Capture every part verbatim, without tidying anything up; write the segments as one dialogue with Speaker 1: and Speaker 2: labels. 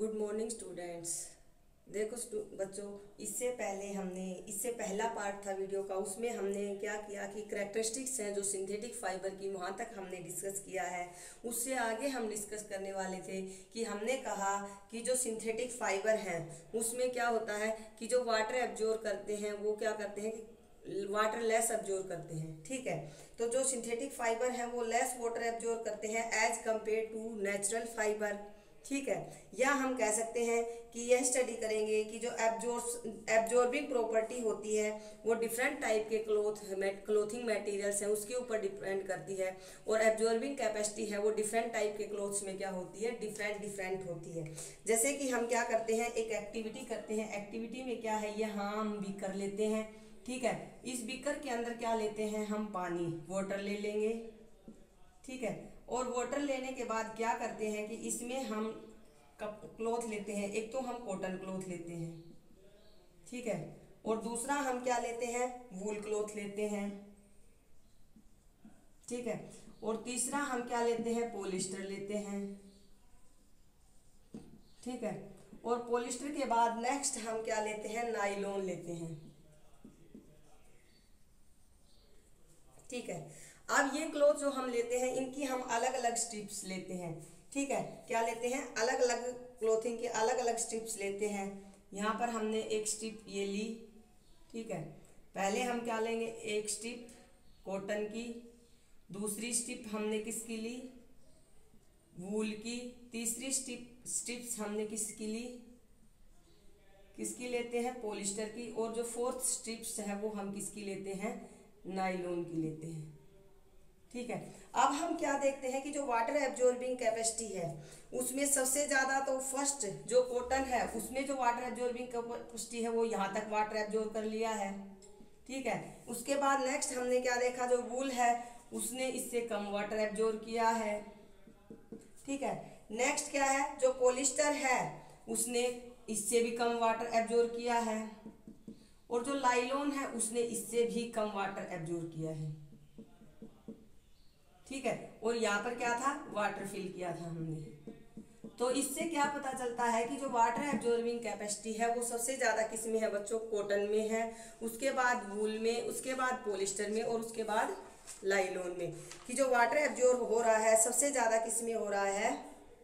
Speaker 1: Good morning students. देखो बच्चों, इससे पहले हमने इससे पहला पार्ट था वीडियो का, उसमें हमने क्या किया कि करैक्टरिस्टिक्स हैं जो सिंथेटिक फाइबर की, वहाँ तक हमने डिस्कस किया है। उससे आगे हम डिस्कस करने वाले थे कि हमने कहा कि जो सिंथेटिक फाइबर हैं उसमें क्या होता है कि जो वाटर एब्जॉर्ब करते हैं वो क्या करते हैं कि वाटर लेस एब्जॉर्ब करते हैं। ठीक है, तो जो सिंथेटिक फाइबर हैं वो लेस वाटर एब्जॉर्ब करते हैं as compare to natural fibre. ठीक है, या हम कह सकते हैं कि यह स्टडी करेंगे कि जो एब्जॉर्ब एब्जॉर्बिंग प्रॉपर्टी होती है वो डिफरेंट टाइप के क्लोथ क्लोथिंग मटेरियल्स हैं उसके ऊपर डिपेंड करती है, और एब्जॉर्बिंग कैपेसिटी है वो डिफरेंट टाइप के क्लोथ्स में क्या होती है, डिफरेंट डिफरेंट होती है। जैसे कि हम क्या करते हैं, एक एक्टिविटी करते हैं। एक्टिविटी में क्या है, यहाँ हम बीकर लेते हैं। ठीक है, इस बीकर के अंदर क्या लेते हैं, हम पानी वाटर ले लेंगे। ठीक है, और वाटर लेने के बाद क्या करते हैं कि इसमें हम क्लॉथ लेते हैं। एक तो हम कॉटन क्लॉथ लेते हैं, ठीक है, और दूसरा हम क्या लेते हैं, वूल क्लॉथ लेते हैं। ठीक है, और तीसरा हम क्या लेते हैं, पॉलिस्टर लेते हैं। ठीक है, और पॉलिस्टर के बाद नेक्स्ट हम क्या लेते हैं, नायलॉन लेते हैं। ठीक है, अब ये क्लॉथ जो हम लेते हैं इनकी हम अलग अलग स्ट्रिप्स लेते हैं। ठीक है, क्या लेते हैं, अलग अलग क्लोथिंग के अलग अलग स्ट्रिप्स लेते हैं। यहाँ पर हमने एक स्ट्रिप ये ली। ठीक है, पहले हम क्या लेंगे, एक स्ट्रिप कॉटन की, दूसरी स्ट्रिप हमने किसकी ली, वूल की, तीसरी स्ट्रिप स्ट्रिप्स हमने किसकी ली, किसकी लेते हैं, पॉलिस्टर की, और जो फोर्थ स्ट्रिप्स है वो हम किसकी लेते हैं, नायलॉन की लेते हैं। ठीक है, अब हम क्या देखते हैं कि जो वाटर एब्जॉर्बिंग कैपेसिटी है उसमें सबसे ज़्यादा तो फर्स्ट जो कॉटन है उसमें जो वाटर एब्जॉर्बिंग कैपेसिटी है वो यहाँ तक वाटर एब्जॉर्ब कर लिया है। ठीक है, उसके बाद नेक्स्ट हमने क्या देखा, जो वूल है उसने इससे कम वाटर एब्जॉर्ब किया है। ठीक है, नेक्स्ट क्या है, जो पॉलिस्टर है उसने इससे भी कम वाटर एब्जॉर्ब किया है, और जो नायलॉन है उसने इससे भी कम वाटर एब्जॉर्ब किया है। ठीक है, और यहाँ पर क्या था, वाटर फिल किया था हमने। तो इससे क्या पता चलता है कि जो वाटर एब्जॉर्बिंग कैपेसिटी है वो सबसे ज्यादा किस में है बच्चों, कॉटन में है, उसके बाद वूल में, उसके बाद पॉलिस्टर में, और उसके बाद नायलॉन में। कि जो वाटर एब्जॉर्ब हो रहा है सबसे ज्यादा किस में हो रहा है,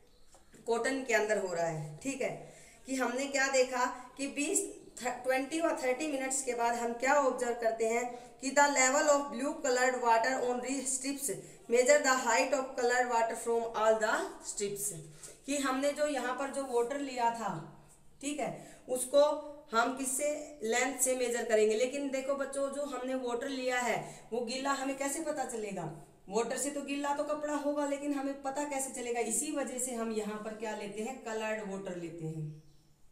Speaker 1: कॉटन के अंदर हो रहा है। ठीक है, कि हमने क्या देखा कि बीस ट्वेंटी और थर्टी मिनट्स के बाद हम क्या ऑब्जर्व करते हैं कि the level of blue coloured water on the strips measure the height of coloured water from all the strips. कि हमने जो यहाँ पर जो वाटर लिया था, ठीक है, उसको हम किससे, लेंथ से मेजर करेंगे। लेकिन देखो बच्चों, जो हमने वाटर लिया है वो गीला हमें कैसे पता चलेगा, वाटर से तो गीला तो कपड़ा होगा, लेकिन हमें पता कैसे चलेगा, इसी वजह से हम यहाँ पर क्या लेते हैं, कलर्ड वाटर लेते हैं।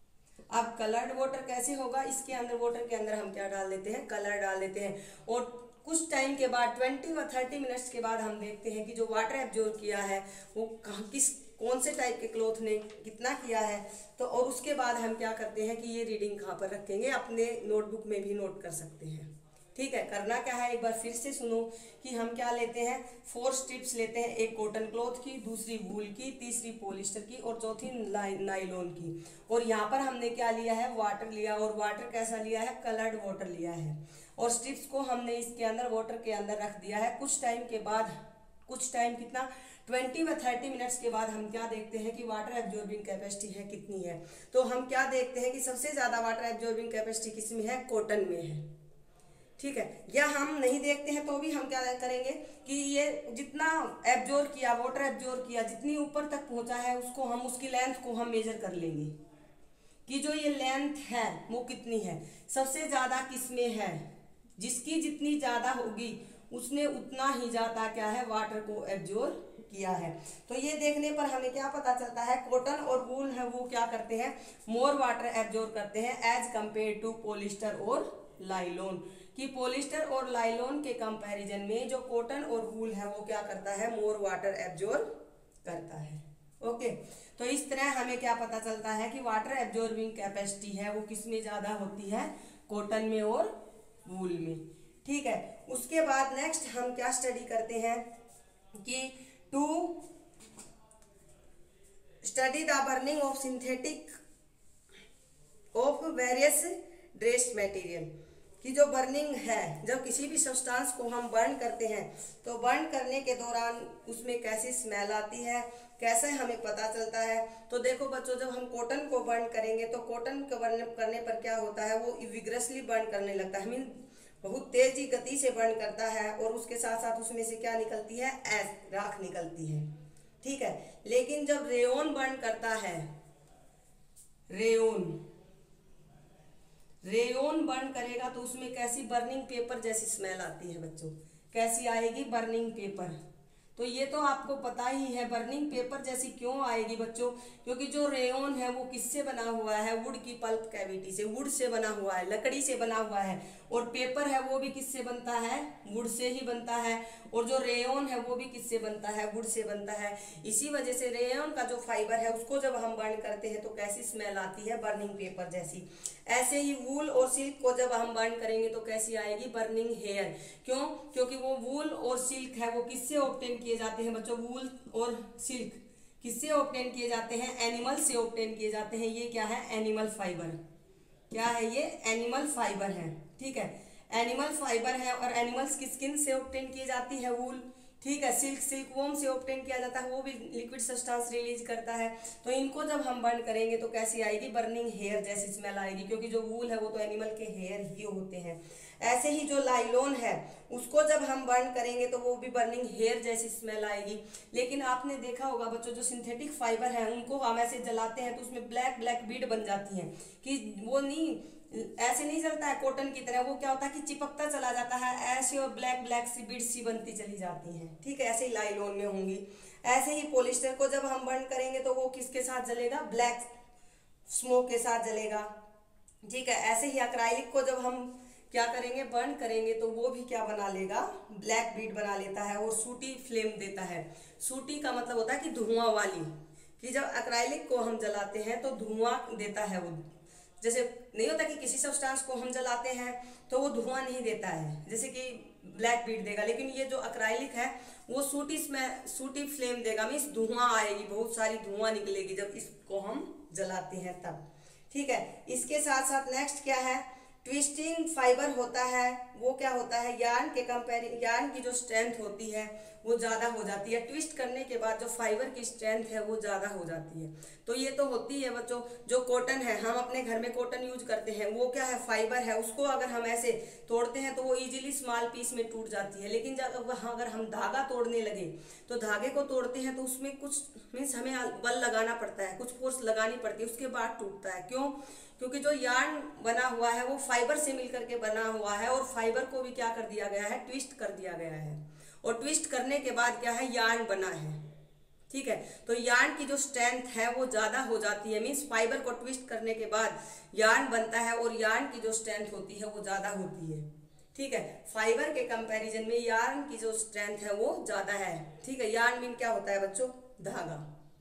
Speaker 1: अब कलर्ड वाटर कैसे होगा, इसके अंदर वाटर के अंदर हम क्या डाल देते हैं, कलर डाल देते हैं, और कुछ टाइम के बाद ट्वेंटी और थर्टी मिनट्स के बाद हम देखते हैं कि जो वाटर एब्जॉर्ब किया है वो किस कौन से टाइप के क्लॉथ ने कितना किया है। तो और उसके बाद हम क्या करते हैं कि ये रीडिंग कहाँ पर रखेंगे, अपने नोटबुक में भी नोट कर सकते हैं। ठीक है, करना क्या है, एक बार फिर से सुनो कि हम क्या लेते हैं, फोर स्ट्रिप्स लेते हैं, एक कॉटन क्लॉथ की, दूसरी वूल की, तीसरी पॉलिस्टर की, और चौथी नायलॉन की। और यहाँ पर हमने क्या लिया है, वाटर लिया, और वाटर कैसा लिया है, कलर्ड वाटर लिया है, और स्ट्रिप्स को हमने इसके अंदर वाटर के अंदर रख दिया है। कुछ टाइम के बाद, कुछ टाइम कितना, ट्वेंटी व थर्टी मिनट्स के बाद हम क्या देखते हैं कि वाटर एब्जॉर्बिंग कैपेसिटी है कितनी है। तो हम क्या देखते हैं कि सबसे ज्यादा वाटर एब्जॉर्बिंग कैपेसिटी किस में है, कॉटन में है। ठीक है, या हम नहीं देखते हैं तो भी हम क्या करेंगे कि ये जितना एब्जॉर्ब किया, वाटर एब्जॉर्ब किया, जितनी ऊपर तक पहुंचा है उसको हम, उसकी लेंथ को हम मेजर कर लेंगे कि जो ये लेंथ है वो कितनी है। सबसे ज्यादा किसमें है, जिसकी जितनी ज्यादा होगी उसने उतना ही ज्यादा क्या है, वाटर को एब्जॉर्ब किया है। तो ये देखने पर हमें क्या पता चलता है, कॉटन और वूल है वो क्या करते हैं, मोर वाटर एब्जॉर्ब करते हैं एज कंपेयर टू पॉलिस्टर और नायलॉन। कि पॉलिस्टर और नायलॉन के कंपैरिजन में जो कॉटन और वूल है वो क्या करता है, मोर वाटर एब्जॉर्ब करता है। ओके, तो इस तरह हमें क्या पता चलता है कि वाटर एब्जॉर्बिंग कैपेसिटी है वो किस में ज्यादा होती है, कॉटन में और वूल में। ठीक है, उसके बाद नेक्स्ट हम क्या स्टडी करते हैं कि to study the burning of synthetic of various dress material, कि जो बर्निंग है, जब किसी भी सब्सटेंस को हम बर्न करते हैं तो बर्न करने के दौरान उसमें कैसी स्मेल आती है, कैसे हमें पता चलता है। तो देखो बच्चों, जब हम कॉटन को बर्न करेंगे तो कॉटन को बर्न करने पर क्या होता है, वो विग्रसली बर्न करने लगता है, मीन बहुत तेजी गति से बर्न करता है, और उसके साथ साथ उसमें से क्या निकलती है, ऐश, राख निकलती है। ठीक है, लेकिन जब रेयन बर्न करता है, रेयन रेयन बर्न करेगा तो उसमें कैसी बर्निंग पेपर जैसी स्मेल आती है बच्चों, कैसी आएगी, बर्निंग पेपर। तो ये तो आपको पता ही है बर्निंग पेपर जैसी क्यों आएगी बच्चों, क्योंकि जो रेयन है वो किससे बना हुआ है, वुड की पल्प कैविटी से, वुड से बना हुआ है, लकड़ी से बना हुआ है, और पेपर है वो भी किससे बनता है, वुड से ही बनता है, और जो रेयन है वो भी किससे बनता है, वुड से बनता है। इसी वजह से रेयन का जो फाइबर है उसको जब हम बर्न करते हैं तो कैसी स्मेल आती है, बर्निंग पेपर जैसी। ऐसे ही वूल और सिल्क को जब हम बर्न करेंगे तो कैसी आएगी, बर्निंग हेयर। क्यों, क्योंकि वो वूल और सिल्क है वो किससे ऑब्टेन किए जाते हैं बच्चों, वूल और सिल्क किससे ऑब्टेन किए जाते हैं, एनिमल से ऑब्टेन किए जाते हैं। ये क्या है, एनिमल फाइबर। क्या है ये, एनिमल फाइबर है। ठीक है, एनिमल फाइबर है, और एनिमल्स की स्किन से ऑब्टेन की जाती है वूल। ठीक है, सिल्क सिल्क वोम से ऑब्टेन किया जाता है, वो भी लिक्विड सब्सटेंस रिलीज करता है। तो इनको जब हम बर्न करेंगे तो कैसी आएगी, बर्निंग हेयर जैसी स्मेल आएगी, क्योंकि जो वूल है वो तो एनिमल के हेयर ही होते हैं। ऐसे ही जो लाइलोन है उसको जब हम बर्न करेंगे तो वो भी बर्निंग हेयर जैसी स्मेल आएगी। लेकिन आपने देखा होगा बच्चों, जो सिंथेटिक फाइबर है उनको हम ऐसे जलाते हैं तो उसमें ब्लैक ब्लैक बीड बन जाती हैं, कि वो नहीं ऐसे नहीं जलता है कॉटन की तरह, वो क्या होता है कि चिपकता चला जाता है ऐसे, और ब्लैक ब्लैक सी बीड सी बनती चली जाती हैं। ठीक है, ऐसे ही लाइलोन में होंगी। ऐसे ही पॉलिस्टर को जब हम बर्न करेंगे तो वो किसके साथ जलेगा, ब्लैक स्मोक के साथ जलेगा। ठीक है, ऐसे ही एक्राइलिक को जब हम क्या करेंगे, बर्न करेंगे तो वो भी क्या बना लेगा, ब्लैक बीड बना लेता है, और सूटी फ्लेम देता है। सूटी का मतलब होता है कि धुआं वाली, कि जब एक्राइलिक को हम जलाते हैं तो धुआं देता है वो। जैसे नहीं होता कि किसी सब्सटेंस को हम जलाते हैं तो वो धुआं नहीं देता है, जैसे कि ब्लैक बीड देगा, लेकिन ये जो एक्राइलिक है वो सूटी इसमें सूटी फ्लेम देगा, मीन्स धुआं आएगी, बहुत सारी धुआं निकलेगी जब इसको हम जलाते हैं तब। ठीक है, इसके साथ साथ नेक्स्ट क्या है, ट्विस्टिंग फाइबर होता है। वो क्या होता है, यार्न के कंपेयर यार्न की जो स्ट्रेंथ होती है वो ज़्यादा हो जाती है, ट्विस्ट करने के बाद जो फाइबर की स्ट्रेंथ है वो ज़्यादा हो जाती है। तो ये तो होती है बच्चों, जो कॉटन है, हम अपने घर में कॉटन यूज करते हैं, वो क्या है, फाइबर है, उसको अगर हम ऐसे तोड़ते हैं तो वो इजीली स्मॉल पीस में टूट जाती है। लेकिन जब वहाँ अगर हम धागा तोड़ने लगे तो धागे को तोड़ते हैं तो उसमें कुछ मीन्स हमें बल लगाना पड़ता है, कुछ फोर्स लगानी पड़ती है, उसके बाद टूटता है। क्यों, क्योंकि जो यार्न बना हुआ है वो फाइबर से मिलकर के बना हुआ है, और फाइबर को भी क्या कर दिया गया है, ट्विस्ट कर दिया गया है, और ट्विस्ट करने के बाद क्या है, यार्न बना है। ठीक है, तो यार्न की जो स्ट्रेंथ है वो ज्यादा हो जाती है, मीन्स फाइबर को ट्विस्ट करने के बाद यार्न बनता है, और यार्न की जो स्ट्रेंथ होती है वो ज्यादा होती है। ठीक है, फाइबर के कंपैरिजन में यार्न की जो स्ट्रेंथ है वो ज्यादा है। ठीक है, यार्न मीन क्या होता है बच्चों, धागा।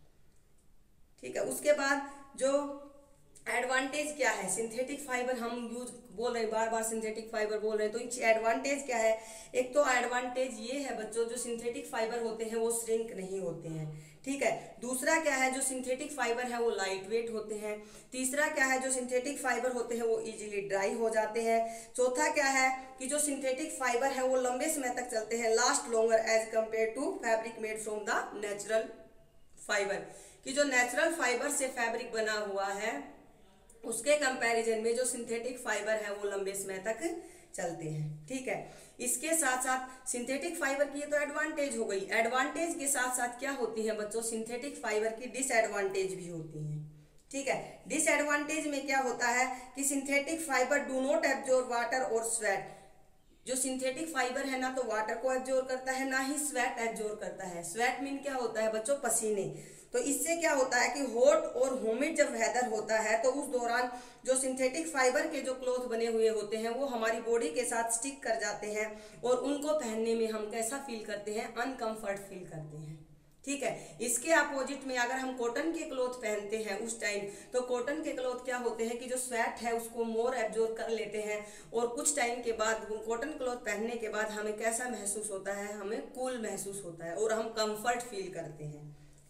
Speaker 1: ठीक है, उसके बाद जो एडवांटेज क्या है, सिंथेटिक फाइबर हम यूज बोल रहे हैं, बार बार सिंथेटिक फाइबर बोल रहे हैं, तो इनकी एडवांटेज क्या है। एक तो एडवांटेज ये है बच्चों, जो सिंथेटिक फाइबर होते हैं वो श्रिंक नहीं होते हैं। ठीक है, दूसरा क्या है, जो सिंथेटिक फाइबर है वो लाइट वेट होते हैं। तीसरा क्या है, जो सिंथेटिक फाइबर होते हैं वो इजीली ड्राई हो जाते हैं। चौथा क्या है कि जो सिंथेटिक फाइबर है वो लंबे समय तक चलते हैं, last longer as compare to fabric made from the natural fibre, कि जो नेचुरल फाइबर से फैब्रिक बना हुआ है उसके कंपैरिजन में जो सिंथेटिक फाइबर है वो लंबे समय तक चलते हैं। ठीक है, इसके साथ साथ सिंथेटिक फाइबर की ये तो एडवांटेज हो गई, एडवांटेज के साथ साथ क्या होती है बच्चों, सिंथेटिक फाइबर की डिसएडवांटेज भी होती हैं। ठीक है, डिसएडवांटेज में क्या होता है कि synthetic fibre do not absorb water और स्वेट। जो सिंथेटिक फाइबर है ना तो वाटर को एब्जॉर्ब करता है, ना ही स्वेट एब्जॉर्ब करता है। स्वेट मीन क्या होता है बच्चों, पसीने। तो इससे क्या होता है कि हॉट और ह्यूमिड जब वेदर होता है तो उस दौरान जो सिंथेटिक फाइबर के जो क्लॉथ बने हुए होते हैं वो हमारी बॉडी के साथ स्टिक कर जाते हैं, और उनको पहनने में हम कैसा फील करते हैं, अनकंफर्ट फील करते हैं। ठीक है, इसके अपोजिट में अगर हम कॉटन के क्लॉथ पहनते हैं उस टाइम, तो कॉटन के क्लॉथ क्या होते हैं कि जो स्वेट है उसको मोर एब्जॉर्ब कर लेते हैं, और कुछ टाइम के बाद कॉटन क्लॉथ पहनने के बाद हमें कैसा महसूस होता है, हमें कूल महसूस होता है और हम कंफर्ट फील करते हैं।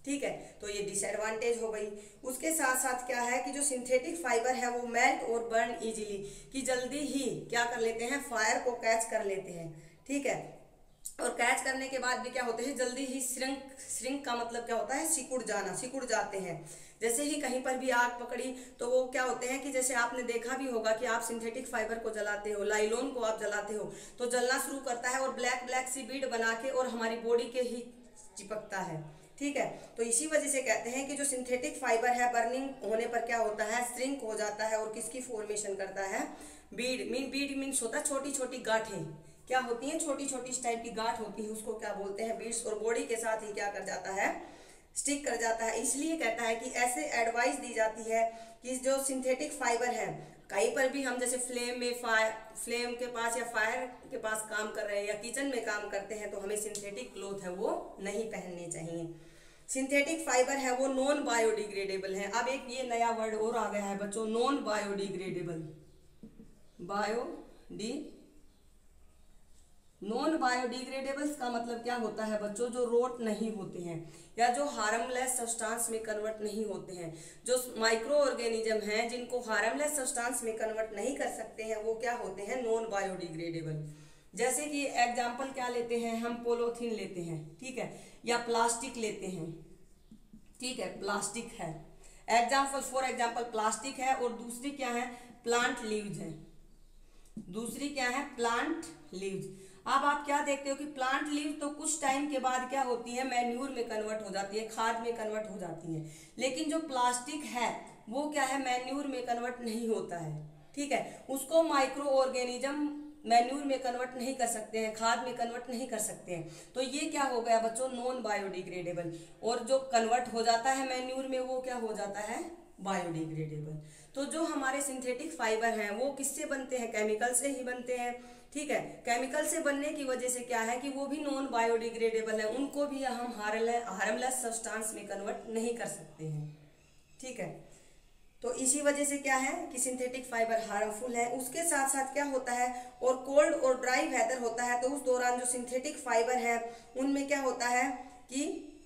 Speaker 1: ठीक है, तो ये डिसएडवांटेज हो गई। उसके साथ साथ क्या है कि जो सिंथेटिक फाइबर है वो मेल्ट और बर्न इजीली, कि जल्दी ही क्या कर लेते हैं, फायर को कैच कर लेते हैं। ठीक है, और कैच करने के बाद भी क्या होते हैं, जल्दी ही श्रिंक, श्रिंक का मतलब क्या होता है, सिकुड़ जाना, सिकुड़ जाते हैं। जैसे ही कहीं पर भी आग पकड़ी तो वो क्या होते हैं कि जैसे आपने देखा भी होगा कि आप सिंथेटिक फाइबर को जलाते हो, लाइलॉन को आप जलाते हो तो जलना शुरू करता है और ब्लैक ब्लैक सी बीड बना के और हमारी बॉडी के ही चिपकता है। ठीक है, तो इसी वजह से कहते हैं कि जो सिंथेटिक फाइबर है बर्निंग होने पर क्या होता है, श्रिंक हो जाता है और किसकी फॉर्मेशन करता है, बीड। मीन बीड मीन्स होता है छोटी छोटी गांठें, क्या होती हैं, छोटी छोटी इस टाइप की गांठ होती है, उसको क्या बोलते हैं, बीड्स, और बॉडी के साथ ही क्या कर जाता है, स्टिक कर जाता है। इसलिए कहता है कि ऐसे एडवाइस दी जाती है कि जो सिंथेटिक फाइबर है, कहीं पर भी हम जैसे फ्लेम में फायर फ्लेम के पास या फायर के पास काम कर रहे हैं या किचन में काम करते हैं तो हमें सिंथेटिक क्लोथ है वो नहीं पहनने चाहिए। सिंथेटिक फाइबर है वो नॉन बायोडिग्रेडेबल है। अब एक ये नया वर्ड और आ गया है बच्चों, non biodegradable. Biode non biodegradables का मतलब क्या होता है बच्चों, जो रोट नहीं होते हैं या जो हार्मलेस सब्सटेंस में कन्वर्ट नहीं होते हैं। जो माइक्रो ऑर्गेनिज्म हैं जिनको हार्मलेस सब्सटेंस में कन्वर्ट नहीं कर सकते हैं वो क्या होते हैं, नॉन बायोडिग्रेडेबल। जैसे कि एग्जाम्पल क्या लेते हैं हम, पोलोथीन लेते हैं, ठीक है, या प्लास्टिक लेते हैं, ठीक है, प्लास्टिक है एग्जाम्पल, फॉर एग्जाम्पल प्लास्टिक है, और दूसरी क्या है, प्लांट लीव्स है, दूसरी क्या है, प्लांट लीव्स। अब आप क्या देखते हो कि प्लांट लीव तो कुछ टाइम के बाद क्या होती है, मैन्यूर में कन्वर्ट हो जाती है, खाद में कन्वर्ट हो जाती है, लेकिन जो प्लास्टिक है वो क्या है, मैन्यूर में कन्वर्ट नहीं होता है। ठीक है, उसको माइक्रो ऑर्गेनिज्म मैन्यूर में कन्वर्ट नहीं कर सकते हैं, खाद में कन्वर्ट नहीं कर सकते हैं, तो ये क्या हो गया बच्चों, नॉन बायोडिग्रेडेबल। और जो कन्वर्ट हो जाता है मैन्यूर में वो क्या हो जाता है, बायोडिग्रेडेबल। तो जो हमारे सिंथेटिक फाइबर हैं वो किससे बनते हैं, केमिकल से ही बनते हैं। ठीक है, केमिकल से बनने की वजह से क्या है कि वो भी नॉन बायोडिग्रेडेबल है, उनको भी हम हार्मलेस सब्सटेंस में कन्वर्ट नहीं कर सकते हैं। ठीक है, तो इसी वजह से क्या है कि सिंथेटिक फाइबर हार्मफुल है। उसके साथ साथ क्या होता है, और कोल्ड और ड्राई वेदर होता है तो उस दौरान जो सिंथेटिक फाइबर है उनमें क्या होता है कि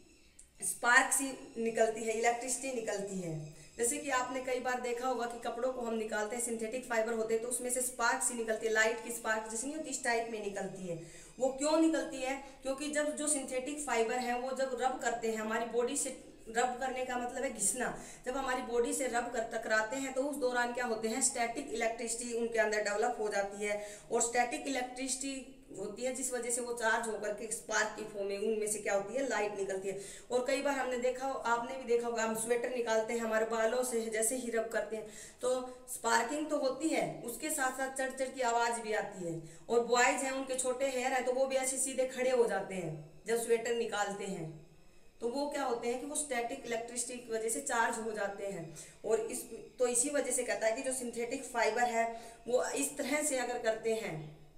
Speaker 1: स्पार्क सी निकलती है, इलेक्ट्रिसिटी निकलती है। जैसे कि आपने कई बार देखा होगा कि कपड़ों को हम निकालते हैं, सिंथेटिक फाइबर होते हैं तो उसमें से स्पार्क सी निकलती है, लाइट की स्पार्क जैसे नहीं होती, इस टाइप में निकलती है। वो क्यों निकलती है, क्योंकि जब जो सिंथेटिक फाइबर है वो जब रब करते हैं, हमारी बॉडी से रब करने का मतलब है घिसना, जब हमारी बॉडी से रब कर टकराते हैं तो उस दौरान क्या होते हैं, स्टैटिक इलेक्ट्रिसिटी उनके अंदर डेवलप हो जाती है, और स्टैटिक इलेक्ट्रिसिटी होती है जिस वजह से वो चार्ज होकर के स्पार्क की फॉर्म में उनमें से क्या होती है, लाइट निकलती है। और कई बार हमने देखा, आपने भी देखा होगा, हम स्वेटर निकालते हैं हमारे बालों से जैसे ही रब करते हैं तो स्पार्किंग तो होती है, उसके साथ साथ चढ़ चढ़ की आवाज भी आती है। और बॉयज हैं उनके छोटे हेयर है तो वो भी ऐसे सीधे खड़े हो जाते हैं जब स्वेटर निकालते हैं, तो वो क्या होते हैं कि वो स्टैटिक इलेक्ट्रिसिटी की वजह से चार्ज हो जाते हैं। और इस तो इसी वजह से कहता है कि जो सिंथेटिक फाइबर है वो इस तरह से अगर करते हैं,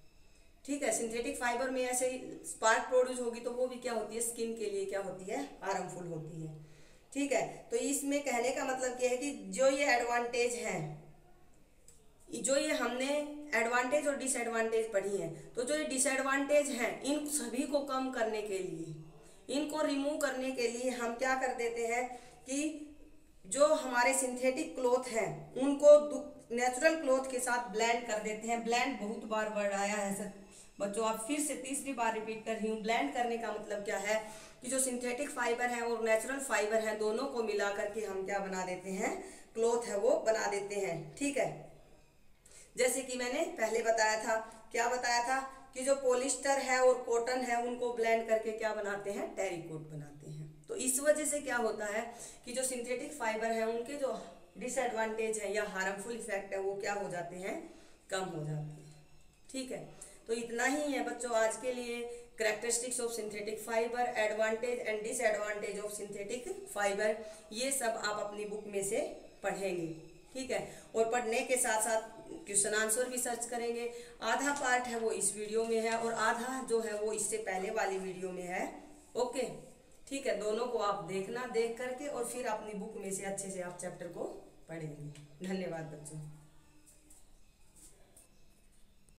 Speaker 1: ठीक है, सिंथेटिक फाइबर में ऐसे ही स्पार्क प्रोड्यूस होगी तो वो भी क्या होती है, स्किन के लिए क्या होती है, हार्मफुल होती है। ठीक है, तो इसमें कहने का मतलब क्या है कि जो ये एडवांटेज है, जो ये हमने एडवांटेज और डिसएडवांटेज पढ़ी है, तो जो ये डिसएडवांटेज हैं इन सभी को कम करने के लिए, इनको रिमूव करने के लिए हम क्या कर देते हैं कि जो हमारे सिंथेटिक क्लॉथ हैं उनको नेचुरल क्लॉथ के साथ ब्लेंड कर देते हैं। ब्लेंड बहुत बार वर्ड आया है सर बच्चों, आप फिर से तीसरी बार रिपीट कर रही हूँ। ब्लेंड करने का मतलब क्या है कि जो सिंथेटिक फाइबर है और नेचुरल फाइबर है दोनों को मिला करके हम क्या बना देते हैं, क्लॉथ है वो बना देते हैं। ठीक है, जैसे कि मैंने पहले बताया था, क्या बताया था कि जो पॉलिस्टर है और कॉटन है उनको ब्लेंड करके क्या बनाते हैं, टेरिकोट बनाते हैं। तो इस वजह से क्या होता है कि जो सिंथेटिक फाइबर है उनके जो डिसएडवांटेज है या हार्मफुल इफेक्ट है वो क्या हो जाते हैं, कम हो जाते हैं। ठीक है, तो इतना ही है बच्चों आज के लिए। Characteristics of synthetic fibre, advantage and disadvantage of synthetic fibre, ये सब आप अपनी बुक में से पढ़ेंगे। ठीक है, और पढ़ने के साथ साथ क्वेश्चन आंसर भी सर्च करेंगे। आधा पार्ट है वो इस वीडियो में है और आधा जो है वो इससे पहले वाली वीडियो में है। ओके, ठीक है, दोनों को आप देखना, देख करके और फिर अपनी बुक में से अच्छे से आप चैप्टर को पढ़ेंगे। धन्यवाद बच्चों।